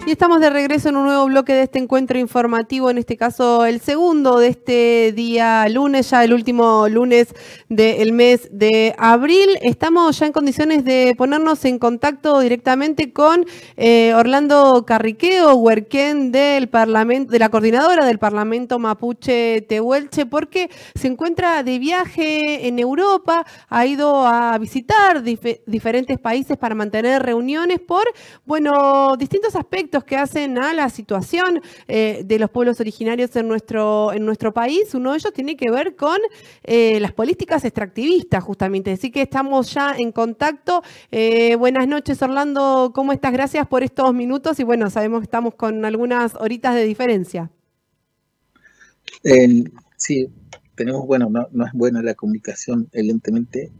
Y estamos de regreso en un nuevo bloque de este encuentro informativo, en este caso el segundo de este día lunes, ya el último lunes del mes de abril. Estamos ya en condiciones de ponernos en contacto directamente con Orlando Carriqueo, huerquén del Parlamento, de la coordinadora del Parlamento Mapuche Tehuelche, porque se encuentra de viaje en Europa, ha ido a visitar diferentes países para mantener reuniones por, bueno, distintos aspectos que hacen a la situación de los pueblos originarios en nuestro país. Uno de ellos tiene que ver con las políticas extractivistas, justamente. Así que estamos ya en contacto. Buenas noches, Orlando. ¿Cómo estás? Gracias por estos minutos. Y bueno, sabemos que estamos con algunas horitas de diferencia. Sí, tenemos, bueno, no es buena la comunicación, evidentemente.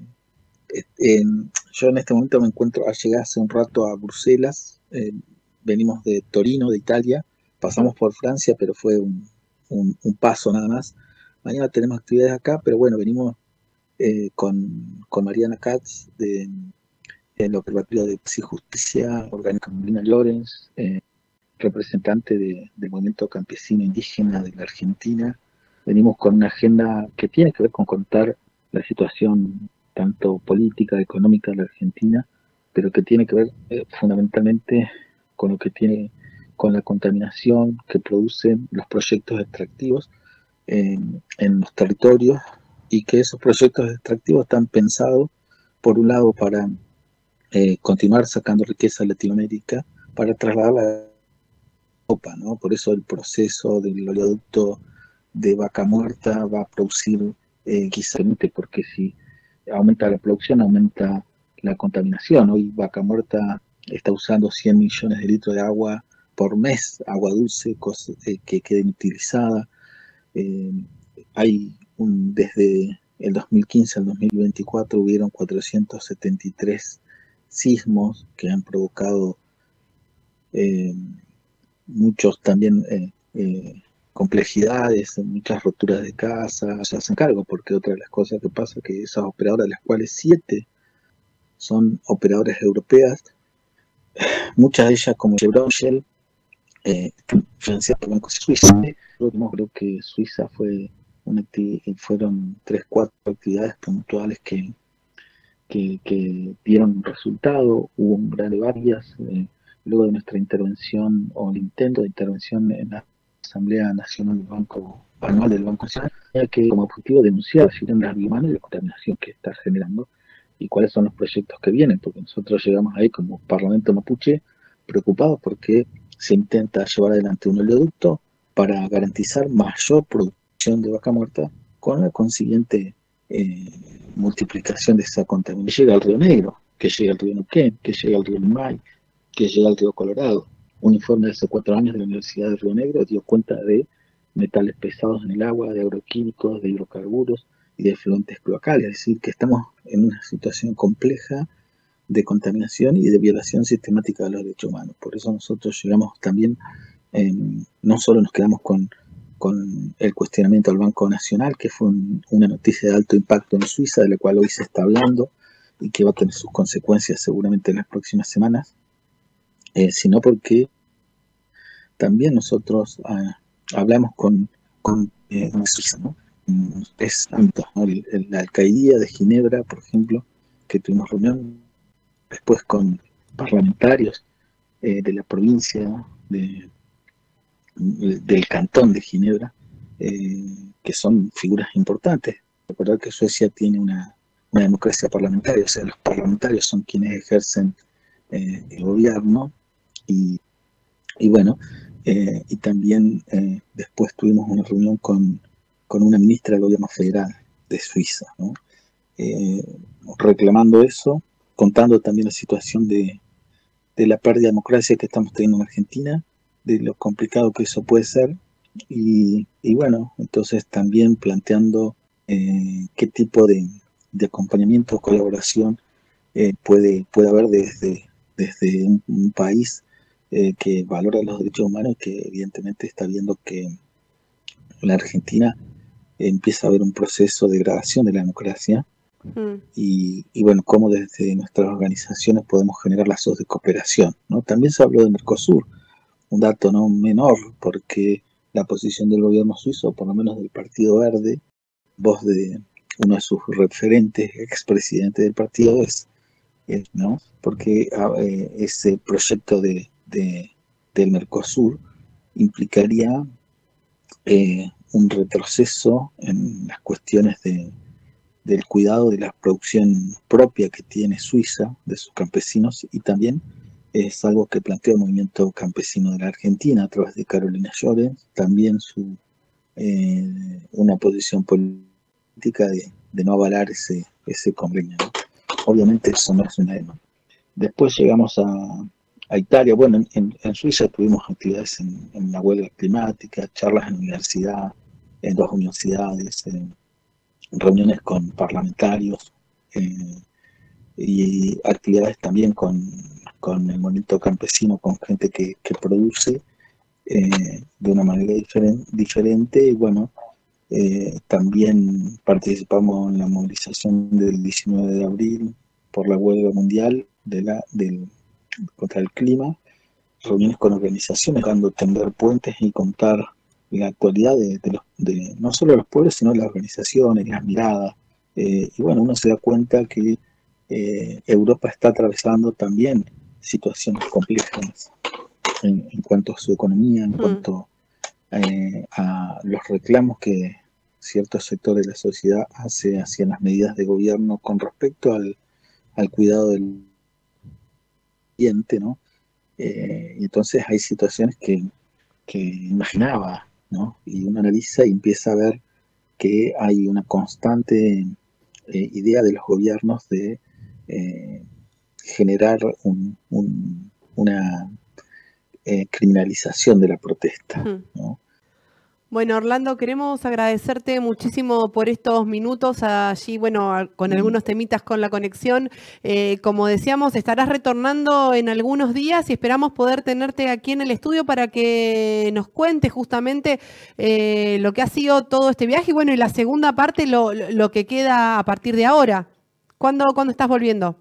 Yo en este momento me encuentro, llegué hace un rato a Bruselas. Venimos de Torino, de Italia, pasamos por Francia, pero fue un paso nada más. Mañana tenemos actividades acá, pero bueno, venimos con Mariana Katz del Observatorio de Paz y Justicia, orgánica Molina Lorenz, representante del movimiento campesino indígena de la Argentina. Venimos con una agenda que tiene que ver con contar la situación tanto política, económica de la Argentina, pero que tiene que ver fundamentalmente con lo que tiene con la contaminación que producen los proyectos extractivos en los territorios, y que esos proyectos extractivos están pensados, por un lado, para continuar sacando riqueza a Latinoamérica, para trasladarla a Europa, ¿no? Por eso el proceso del oleoducto de Vaca Muerta va a producir quizás, porque si aumenta la producción, aumenta la contaminación. Hoy Vaca Muerta está usando 100 millones de litros de agua por mes, agua dulce, que queda inutilizada. Desde el 2015 al 2024 hubieron 473 sismos que han provocado muchos también complejidades, muchas roturas de casa. Se hacen cargo, porque otra de las cosas que pasa es que esas operadoras, de las cuales 7 son operadoras europeas, muchas de ellas, como Chevron, Shell, financiadas por bancos suizos. Creo que Suiza fueron 3-4 actividades puntuales que dieron resultado. Hubo un gran de varias, luego de nuestra intervención, o el intento de intervención en la Asamblea Nacional del Banco Anual del Banco Nacional, que como objetivo denunciar la situación humana y la contaminación que está generando, y cuáles son los proyectos que vienen, porque nosotros llegamos ahí como Parlamento Mapuche preocupados porque se intenta llevar adelante un oleoducto para garantizar mayor producción de vaca muerta, con la consiguiente multiplicación de esa contaminación. Que llega al Río Negro, que llega al Río Neuquén, que llega al Río Limay, que llega al Río Colorado. Un informe de hace 4 años de la Universidad de Río Negro dio cuenta de metales pesados en el agua, de agroquímicos, de hidrocarburos y de efluentes cloacales. Es decir, que estamos en una situación compleja de contaminación y de violación sistemática de los derechos humanos. Por eso nosotros llegamos también, no solo nos quedamos con el cuestionamiento al Banco Nacional, que fue una noticia de alto impacto en Suiza, de la cual hoy se está hablando y que va a tener sus consecuencias seguramente en las próximas semanas, sino porque también nosotros hablamos con Suiza, ¿no? Es ámbitos, ¿no? La alcaldía de Ginebra, por ejemplo, que tuvimos reunión después con parlamentarios de la provincia del cantón de Ginebra, que son figuras importantes. Recordar que Suecia tiene una democracia parlamentaria, o sea, los parlamentarios son quienes ejercen el gobierno, y bueno, y también después tuvimos una reunión con una ministra del gobierno federal de Suiza, ¿no? Reclamando eso, contando también la situación de la pérdida de democracia que estamos teniendo en Argentina, de lo complicado que eso puede ser, y bueno, entonces también planteando qué tipo de acompañamiento o colaboración puede haber desde un país que valora los derechos humanos, que evidentemente está viendo que la Argentina empieza a haber un proceso de degradación de la democracia. Y bueno, cómo desde nuestras organizaciones podemos generar lazos de cooperación, ¿no? También se habló de Mercosur, un dato no menor, porque la posición del gobierno suizo, por lo menos del Partido Verde, voz de uno de sus referentes, expresidente del partido, ¿no? Porque ese proyecto del Mercosur implicaría un retroceso en las cuestiones del cuidado de la producción propia que tiene Suiza, de sus campesinos, y también es algo que plantea el movimiento campesino de la Argentina a través de Carolina Llorens, también una posición política de no avalar ese convenio, ¿no? Obviamente eso no es una EMA. Después llegamos a Italia. Bueno, en Suiza tuvimos actividades en la huelga climática, charlas en universidad, en dos universidades, reuniones con parlamentarios y actividades también con el movimiento campesino, con gente que produce de una manera diferente. Y bueno, también participamos en la movilización del 19 de abril por la huelga mundial contra el clima, reuniones con organizaciones, dando tender puentes y contar la actualidad de no solo los pueblos, sino las organizaciones, las miradas. Y bueno, uno se da cuenta que Europa está atravesando también situaciones complejas en cuanto a su economía, en cuanto a los reclamos que ciertos sectores de la sociedad hace hacia las medidas de gobierno con respecto al cuidado del ambiente, ¿no? Y entonces hay situaciones que imaginaba, ¿no? Y uno analiza y empieza a ver que hay una constante idea de los gobiernos de generar una criminalización de la protesta, ¿no? Bueno, Orlando, queremos agradecerte muchísimo por estos minutos allí, bueno, con algunos temitas con la conexión. Como decíamos, estarás retornando en algunos días y esperamos poder tenerte aquí en el estudio para que nos cuentes justamente lo que ha sido todo este viaje y bueno, y la segunda parte, lo que queda a partir de ahora. ¿Cuándo estás volviendo?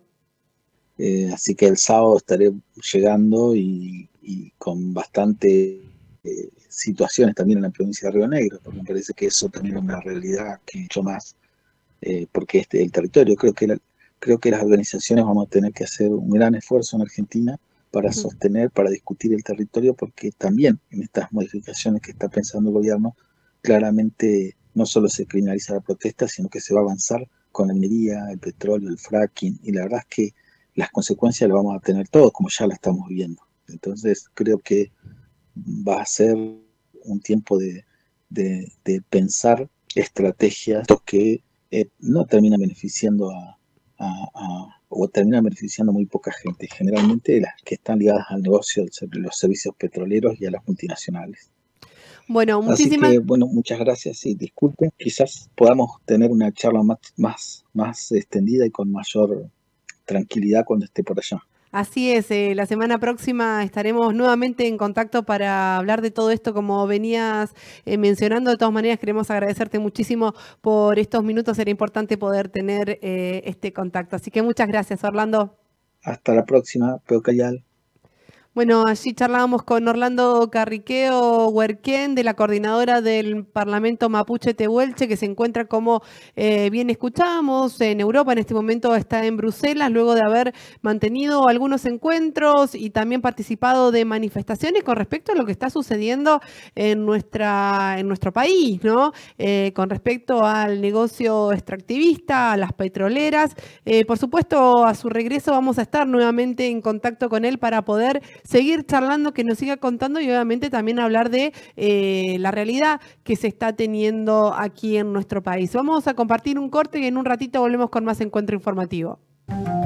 Así que el sábado estaré llegando y con bastante situaciones también en la provincia de Río Negro, porque me parece que eso también es una realidad que mucho más, porque el territorio, creo que las organizaciones vamos a tener que hacer un gran esfuerzo en Argentina para sostener, para discutir el territorio, porque también en estas modificaciones que está pensando el gobierno, claramente no solo se criminaliza la protesta, sino que se va a avanzar con la minería, el petróleo, el fracking, y la verdad es que las consecuencias las vamos a tener todos, como ya la estamos viendo. Entonces creo que va a ser un tiempo de pensar estrategias que no terminan beneficiando o terminan beneficiando muy poca gente, generalmente las que están ligadas al negocio de los servicios petroleros y a las multinacionales. Bueno, Así que, bueno, muchas gracias y disculpen, quizás podamos tener una charla más extendida y con mayor tranquilidad cuando esté por allá. Así es, la semana próxima estaremos nuevamente en contacto para hablar de todo esto como venías mencionando. De todas maneras, queremos agradecerte muchísimo por estos minutos. Era importante poder tener este contacto. Así que muchas gracias, Orlando. Hasta la próxima, Peucayal. Bueno, allí charlábamos con Orlando Carriqueo Huerquén, de la coordinadora del Parlamento Mapuche Tehuelche, que se encuentra, como bien escuchábamos, en Europa. En este momento está en Bruselas, luego de haber mantenido algunos encuentros y también participado de manifestaciones con respecto a lo que está sucediendo en nuestro país, ¿no? Con respecto al negocio extractivista, a las petroleras. Por supuesto, a su regreso vamos a estar nuevamente en contacto con él para poder seguir charlando, que nos siga contando y obviamente también hablar de la realidad que se está teniendo aquí en nuestro país. Vamos a compartir un corte y en un ratito volvemos con más encuentro informativo.